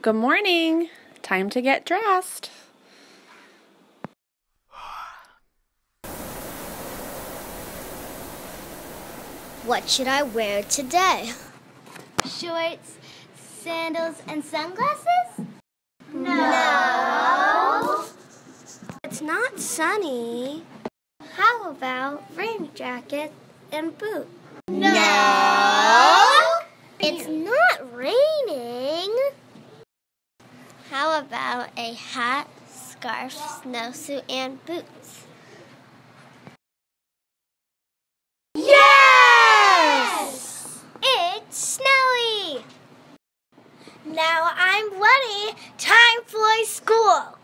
Good morning. Time to get dressed. What should I wear today? Shorts, sandals, and sunglasses? No. It's not sunny. How about rain jacket and boots? No. It's not raining. How about a hat, scarf, snowsuit, and boots? Yes! It's snowy. Now I'm ready. Time for school.